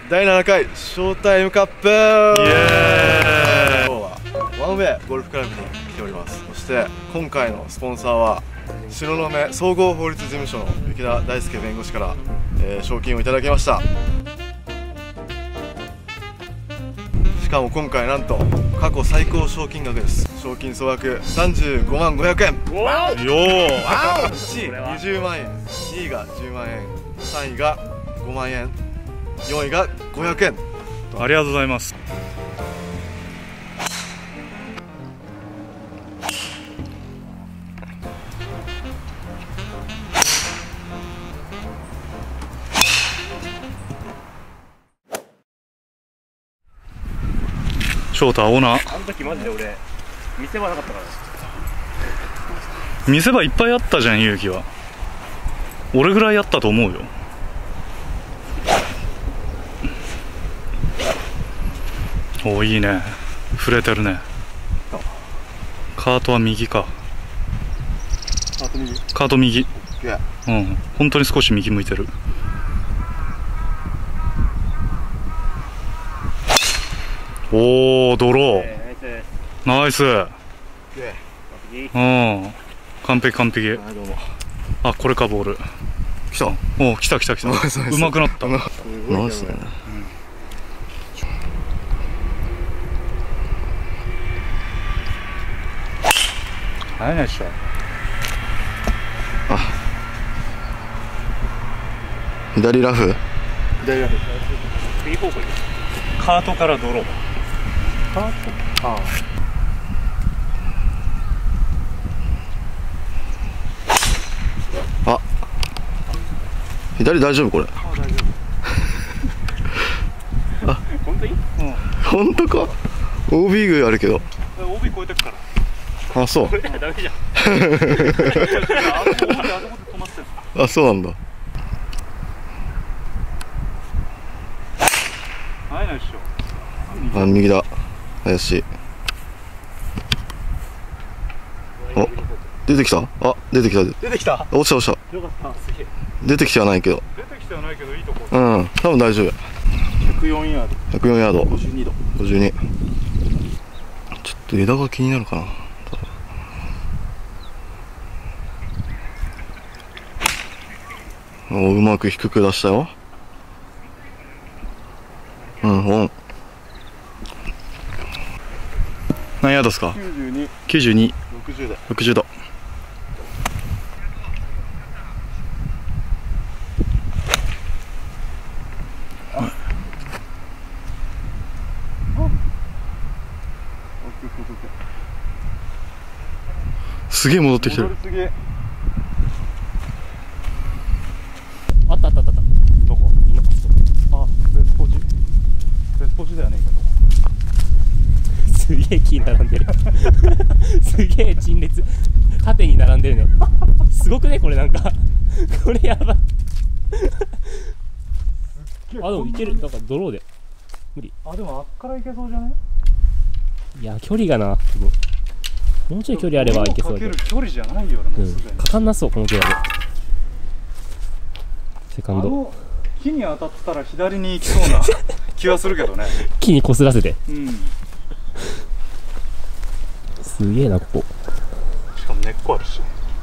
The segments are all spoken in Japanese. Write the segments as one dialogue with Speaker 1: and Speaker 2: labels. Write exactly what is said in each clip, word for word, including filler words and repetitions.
Speaker 1: だいななかいショータイムカップ、イエーイ。今日はワンウェイゴルフクラブに来ております。そして今回のスポンサーは東雲総合法律事務所の雪田大輔弁護士から、えー、賞金をいただきました。しかも今回なんと過去最高賞金額です。賞金総額さんじゅうごまんごひゃくえん。よー、いちいにじゅうまんえん、にいがじゅうまんえん、さんいがごまんえん、よんいがごひゃくえん。
Speaker 2: ありがとうございます。翔太オーナー。
Speaker 3: あの時マジで俺見せ場なかったから。
Speaker 2: 見せ場いっぱいあったじゃん、勇気は。俺ぐらいやったと思うよ。お、いいね、触れてるね。カートは右か。
Speaker 3: カート右。
Speaker 2: カート右。うん、本当に少し右向いてる。おお、ドロー、えー、ナイス、ナイス。うん、完璧完璧。あ、これかボール。
Speaker 1: 来た。
Speaker 2: おお、来た来た来た。うまくなった。ナ
Speaker 1: イスね。
Speaker 2: 入らないでしょ。
Speaker 1: あ、左ラフ。左ラフ。
Speaker 3: 右方向に。
Speaker 2: カートからドロー。カート。あ
Speaker 1: あ。あ、左大丈夫これ。あ、
Speaker 3: 大丈夫。あ、本当に？うん。
Speaker 1: 本当か。オービー 具あるけど。
Speaker 3: オービー 超えてくから。
Speaker 1: あ、そう。
Speaker 3: これダメじゃん。
Speaker 1: あ、そうなんだ。
Speaker 2: 入らないでしょ。
Speaker 1: あ、右だ。怪しい。お、出てきた。あ、出てきた。
Speaker 3: 出てきた。
Speaker 1: 落ちた落ちた。
Speaker 3: よかった。すげえ。
Speaker 1: 出てきてはないけど。
Speaker 2: 出てきてはないけどいいとこ。
Speaker 1: うん、多分大丈夫。
Speaker 3: ひゃくよんヤード。
Speaker 1: ひゃくよんヤード。
Speaker 3: ごじゅうにど。
Speaker 1: ごじゅうに。ちょっと枝が気になるかな。お、うまく低く出したよ。うん、オン。何ヤードですか？
Speaker 3: きゅうじゅうに。
Speaker 1: きゅうじゅうに。
Speaker 3: ろくじゅうだ。
Speaker 1: ろくじゅうど。すげえ戻ってきてる。
Speaker 3: あったあったあった。どこ？
Speaker 2: あ、別ポジ。別ポジだよね。
Speaker 3: すげえ木並んでる。すげえ陳列。縦に並んでるね。すごくねこれなんか。これやばい。あ、でもいける。なんかドローで。無理。
Speaker 2: あ、でもあっからいけそうじゃない？
Speaker 3: いや距離がな。すごい。もうちょい距離あればいけそうだけど。
Speaker 2: かける距離じゃないよね、もうすでに。
Speaker 3: かかんなそうこの距離で。セカンド。
Speaker 2: あの木に当たったら左に行きそうな気はするけどね。
Speaker 3: 木に擦らせて。
Speaker 2: うん。
Speaker 3: すげえなここ。
Speaker 2: しかも根っこあるし。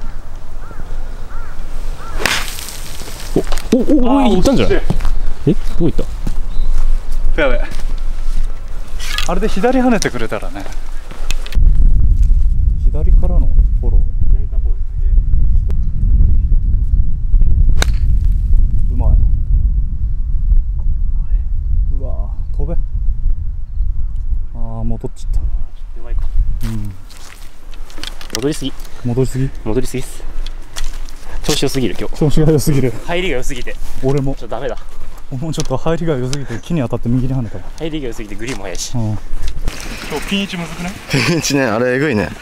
Speaker 3: おおおお、いったんじゃない？え、どういった？
Speaker 2: フェアウェイ。あれで左跳ねてくれたらね。左からのフォロー。うまい。うわー、飛べ。ああ、戻っちゃった。
Speaker 3: 弱いか。
Speaker 2: うん。
Speaker 3: 戻りすぎ。
Speaker 2: 戻りすぎ。
Speaker 3: 戻りすぎっす。調子良すぎる今日。
Speaker 2: 調子が良すぎる。
Speaker 3: 入りが良すぎて。
Speaker 2: 俺も。
Speaker 3: ちょっとダメだ。
Speaker 2: もうちょっと入りが良すぎて木に当たって右に跳ねたわ。
Speaker 3: 入りが良すぎてグリーンも速いし。
Speaker 2: うん。今日ピン位置むずくね。
Speaker 1: ピンチね、あれえぐいね。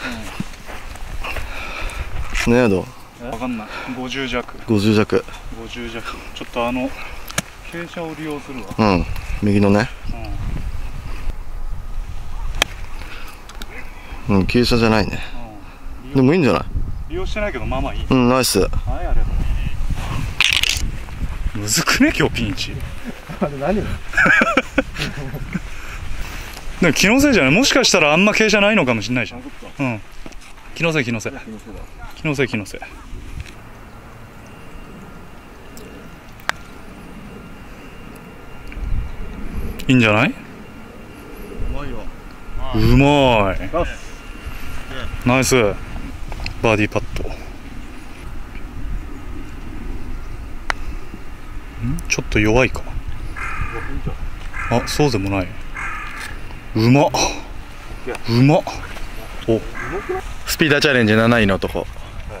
Speaker 1: 何ヤード？
Speaker 2: わかんない。ごじゅう弱。
Speaker 1: ごじゅう弱。
Speaker 2: ごじゅう弱。ちょっとあの傾斜を利用するわ。
Speaker 1: うん、右のね。うん、うん、傾斜じゃないね。うん、でもいいんじゃない？
Speaker 2: 利用してないけどまあまあいい。
Speaker 1: うん、ナイス。
Speaker 2: はい、ありがとう。むずくね今日ピンチ。
Speaker 1: あれ何？
Speaker 2: でも気のせいじゃない、もしかしたらあんま傾斜ないのかもしれないじゃん。うん、気のせい気のせい気のせい気のせい。いいんじゃない？
Speaker 1: うまいわ。
Speaker 2: うまい。ナイスバーディーパット。んちょっと弱いか。あ、そうでもない。うまっうまっ。お、
Speaker 1: スピーダーチャレンジなないのとこ。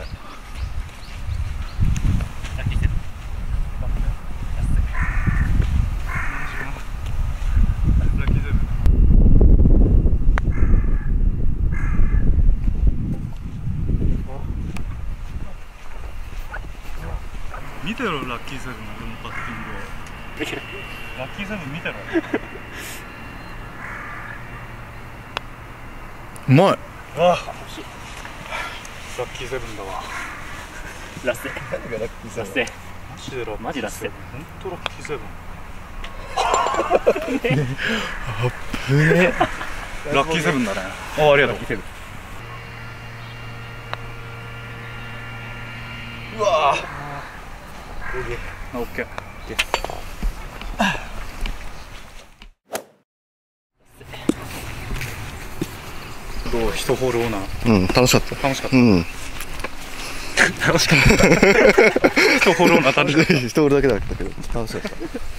Speaker 2: 見てろ、ラッキーセブンのパッティングを。ラッキーセブン見てろ。
Speaker 1: うまい。
Speaker 2: ああ、ラッキーセブンだわ。
Speaker 3: ラッセ
Speaker 1: 何がラッキー
Speaker 3: ラッセ
Speaker 2: マジでラッキーセブン。
Speaker 3: マジラッセ
Speaker 2: 本当ラッキーセブン。
Speaker 1: ぶね。
Speaker 2: ラッキーセブンだね。あ、ありがとう。
Speaker 1: うわ
Speaker 2: オッケー。どう、一ホールオーナー。
Speaker 1: うん、楽しかった。
Speaker 2: 楽しかった。
Speaker 1: うん。
Speaker 2: 楽しかった。一ホールオーナー楽しかった。
Speaker 1: 一ホールだけだったけど楽しかった。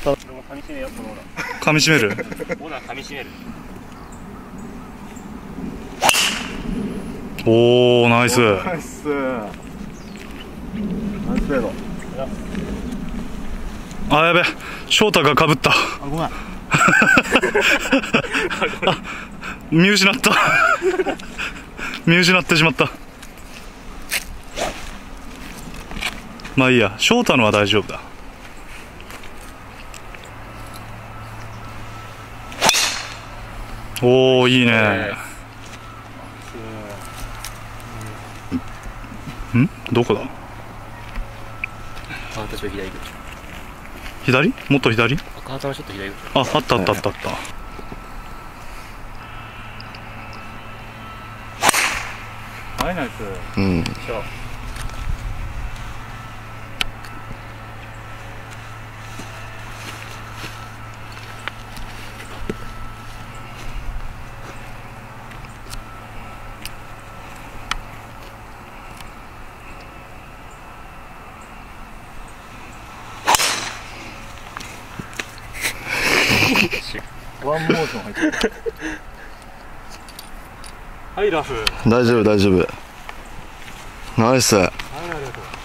Speaker 3: 俺も噛み締めよ、このオーナ
Speaker 2: 噛み締める。
Speaker 3: ーオーナー噛み締める。
Speaker 2: おー、ナイス。
Speaker 1: ナイス。ナイスフェード。
Speaker 2: あ、やべ、翔太がかぶった。
Speaker 1: あ、ごめん。
Speaker 2: 見失った。見失ってしまった。まあいいや、翔太のは大丈夫だ。おお、いいね。ん、どこだ。
Speaker 3: あ、私は左口。
Speaker 2: 左、もっと左。
Speaker 3: 赤旗のちょっと左口。
Speaker 2: あ、あったあったあったあった。はい、ナイス。
Speaker 1: うん。ワンモーション入ってる。
Speaker 2: はい、ラフ。
Speaker 1: 大丈夫大丈夫。ナイス。
Speaker 2: はい、ありがとう。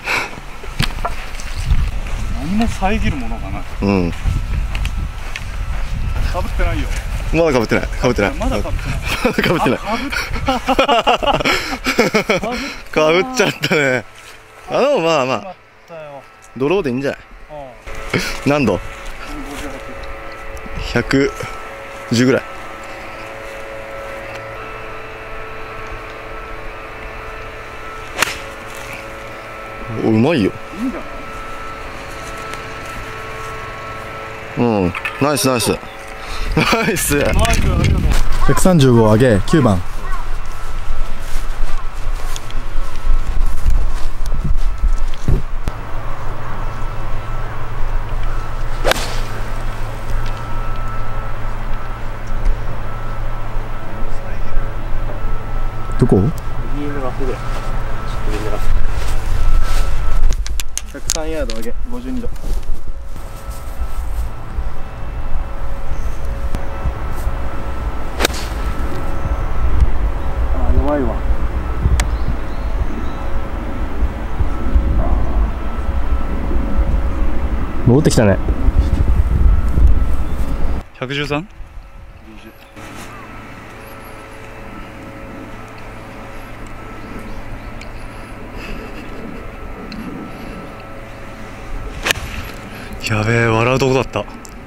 Speaker 2: 何も遮るものがない。
Speaker 1: うん。
Speaker 2: かぶってないよ。
Speaker 1: まだかぶってない。かぶってない。
Speaker 2: まだかぶってない。
Speaker 1: まだかぶってない。かぶっちゃったね。あ、でもまあまあ。ドローでいいんじゃない。何度？ひゃくじゅうぐらい。お、うまいよ。うん、ナイスナイスナイス。ひゃくさんじゅうご上げきゅうばん。どこ？
Speaker 3: 右のラフぐらい。ちょっと右のラフ。
Speaker 1: ひゃくさんヤード上げごじゅうにど。あー、弱いわ。
Speaker 3: 戻ってきたね。
Speaker 2: ひゃくじゅうさん？やべえ、笑うとこだった。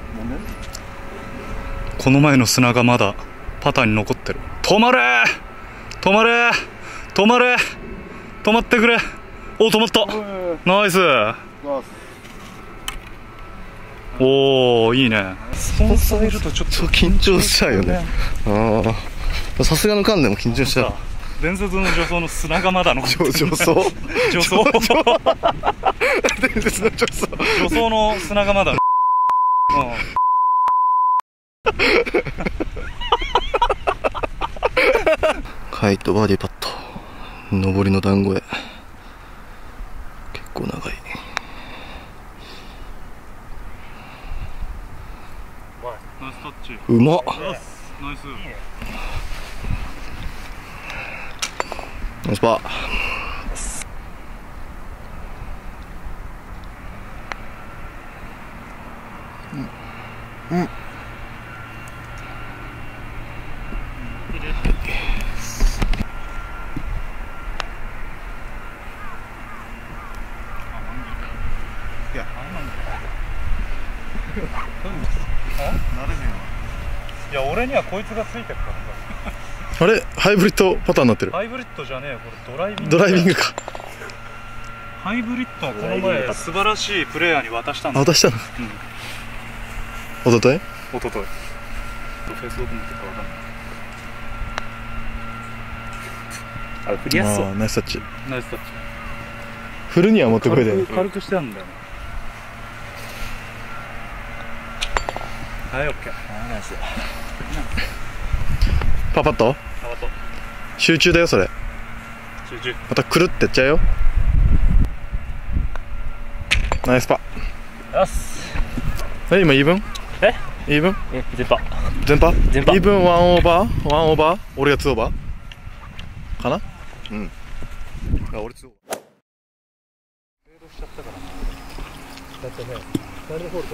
Speaker 2: この前の砂がまだパターに残ってる。止まれー止まれー止まれー止まってくれ。お、止まった。ナイス。 おお、いいね。スポンサーいるとちょっと
Speaker 1: 緊張しちゃうよね。ああ、さすがの観でも緊張しちゃう。
Speaker 2: 伝説の女装の砂釜だの。
Speaker 1: 女装女装
Speaker 2: 女装
Speaker 1: 伝説の女装
Speaker 2: 女装の砂釜だの。
Speaker 1: カイトバーディーパット。上りの団子へ。結構長い。
Speaker 2: ナイスタッチ。
Speaker 1: うまっ。
Speaker 2: ナイス。
Speaker 1: ナイスパー。うん。うん。
Speaker 2: いや、俺にはこいつがついてるから
Speaker 1: さ。あれ、ハイブリッドパターンになってる。
Speaker 2: ハイブリッドじゃねえよ、これドライビング。
Speaker 1: ドライビングか。
Speaker 2: ハイブリッドはこの前素晴らしいプレイヤーに渡したんだ。
Speaker 1: 渡したの。うん。おととい？
Speaker 2: おととい。フェイスどこ持ってるかわかんない。
Speaker 3: あ、振りやすそう。
Speaker 1: ああ、ナイスタッチ。
Speaker 2: ナイスタッチ。
Speaker 1: 振るにはもっとこいで。
Speaker 2: 軽くしてあるんだよね。はい、オッケー。ナイス。
Speaker 1: パパッと？
Speaker 2: パパッと。
Speaker 1: 集中だよ、それ。
Speaker 2: 集中。
Speaker 1: またくるってやっちゃうよ。ナイスパ。
Speaker 3: よし。
Speaker 1: え、今イーブン？
Speaker 3: え？
Speaker 1: イーブン？
Speaker 3: え、全パ。
Speaker 1: 全パ？
Speaker 3: 全パ。
Speaker 1: イーブンワンオーバー？ワンオーバー？俺がツーオーバー？かな？うん。あ、俺ツーオーバー。フェードしちゃったからな。だってね、サイドホールド。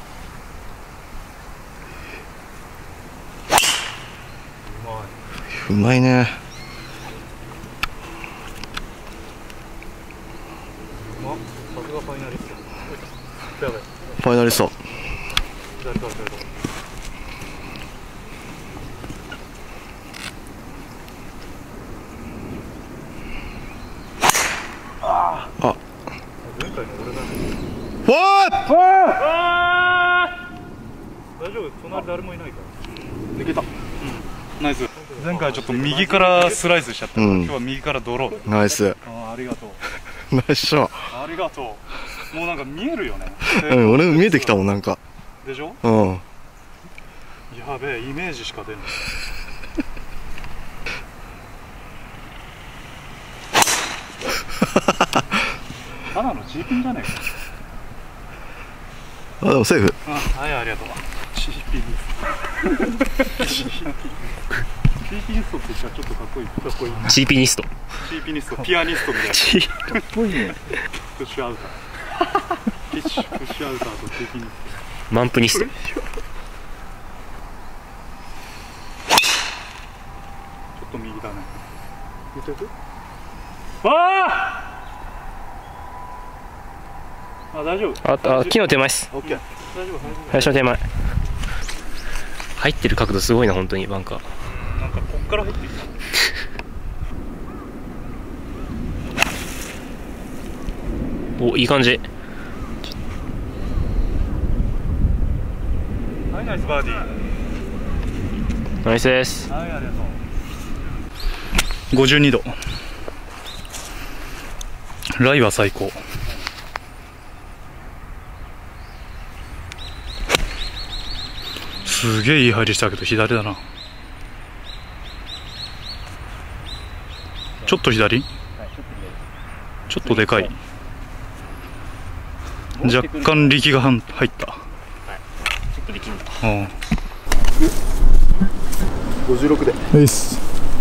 Speaker 1: うまいね。
Speaker 2: うまっ。さすがファイナリスト。
Speaker 1: ファイナリスト。
Speaker 2: 左から左から。ああ。前回の俺だね。
Speaker 1: わー！
Speaker 2: 大丈夫、隣誰もいないから。抜けた。うん。ナイス。前回ちょっと右からスライスしちゃったから、うん、今日は右からドロー。
Speaker 1: ナイス。
Speaker 2: ああ、ありがとう。
Speaker 1: ナイスショット。
Speaker 2: ありがとう。もうなんか見えるよね。
Speaker 1: うん、俺も見えてきたもん、なんか。
Speaker 2: でしょ？
Speaker 1: うん。
Speaker 2: やべえ、イメージしか出ない。ただのチーピンじゃねえか。
Speaker 1: あ、でもセーフ。
Speaker 2: あ、はい、ありがとう。チーピンチーピニストって言ったらちょっとかっこいい。かっこいい。
Speaker 3: チーピニスト。
Speaker 2: チーピニスト、ピアニストみたいな。かっこいいね。プッシュアウター。ピッシュ、プッシュアウターとチーピニスト。
Speaker 3: マンプニスト。ちょ
Speaker 2: っと右だね。見てる？わあ！あ、大丈夫。
Speaker 3: あ、あ、木の手前です。
Speaker 2: オッケー。大丈夫、
Speaker 3: 最初の手前。入ってる角度すごいな、本当にバンカー。
Speaker 2: なんかこっから入ってきた。
Speaker 3: お、いい感じ。
Speaker 2: はい、ナイスバーディー。
Speaker 3: ナイスです。
Speaker 2: はい、ありがとう。ごじゅうにど。ライは最高。すげえいい入りしたけど左だな。ちょっと左？ちょっとでかい。若干力が入った。はい、ちょ
Speaker 3: っと力んだ。
Speaker 2: うん。
Speaker 1: ごじゅうろくで。ナイス。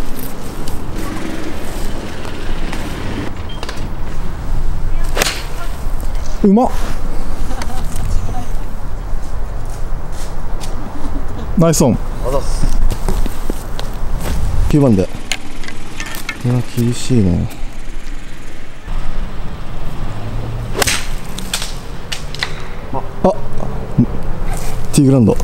Speaker 1: うまっ。ナイスオン。きゅうばんで。いや、厳しいね。あ、ティーグラウンド。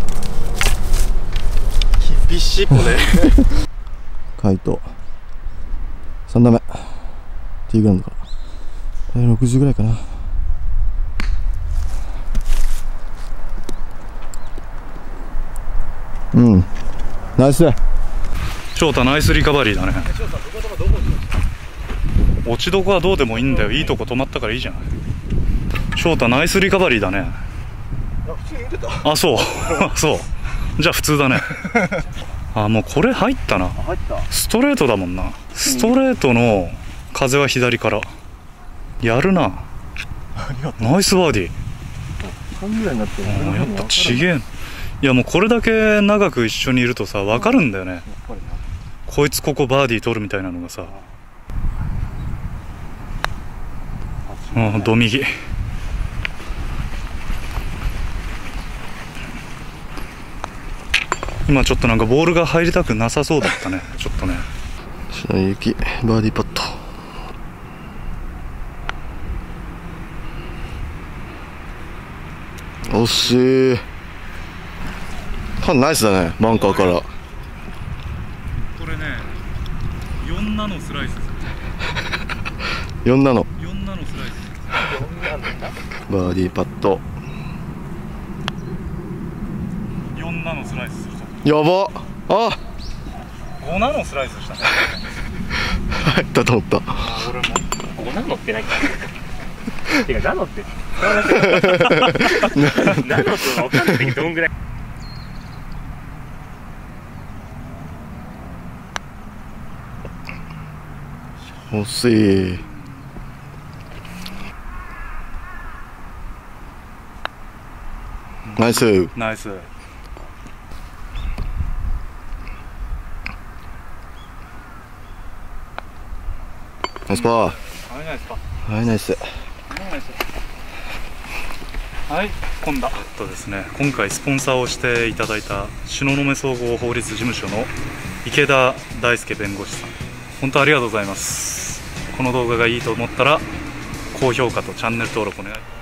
Speaker 2: 厳しいこれ。
Speaker 1: カイト。さん打目。ティーグラウンドから。ろくじゅうぐらいかな。 うんナイス。
Speaker 2: 翔太ナイスリカバリーだね。落ちどこはどうでもいいんだよ。いいとこ止まったからいいじゃん。翔太ナイスリカバリーだね。あ、そうそうじゃあ普通だねあ、もうこれ入ったな。ストレートだもんな。ストレートの風は左からやるな。ナイスバーディー。やっぱちげえ。いやもうこれだけ長く一緒にいるとさ分かるんだよね。こいつここバーディー取るみたいなのがさ。うん、ド右。今ちょっとなんかボールが入りたくなさそうだったね。ちょっとね。
Speaker 1: 白雪バーディーパット。惜しい。ナイスだね、バンカーから。
Speaker 2: これね、よんなのスライス。
Speaker 1: よんなの。
Speaker 2: よんなのスライス。
Speaker 1: バーディーパット。
Speaker 2: よんなのスライスするぞ。
Speaker 1: やば。あ。
Speaker 2: ごなのスライスしたね。
Speaker 1: 入ったと思った。
Speaker 3: 俺もごなのってないか。てかナノってナノと分かんないけどどんぐらい。
Speaker 1: 惜しい。ナイス。
Speaker 2: ナイス。
Speaker 1: ナイスパー。
Speaker 2: はい、ナイスパー。
Speaker 1: はい、ナイス。
Speaker 2: はい、今度とですね、今回スポンサーをしていただいた東雲総合法律事務所の池田大輔弁護士さん、本当ありがとうございます。この動画がいいと思ったら高評価とチャンネル登録お願いします。